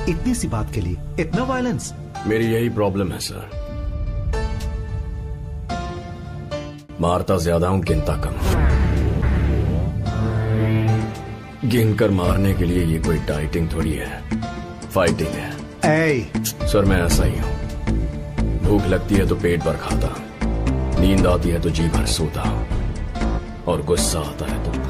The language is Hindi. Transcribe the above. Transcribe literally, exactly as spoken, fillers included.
इतनी सी बात के लिए इतना वायलेंस? मेरी यही प्रॉब्लम है सर, मारता ज्यादा हूं, गिनता कम। गिनकर मारने के लिए ये कोई डाइटिंग थोड़ी है, फाइटिंग है। ए। सर मैं ऐसा ही हूं, भूख लगती है तो पेट भर खाता, नींद आती है तो जी भर सोता, और गुस्सा आता है तो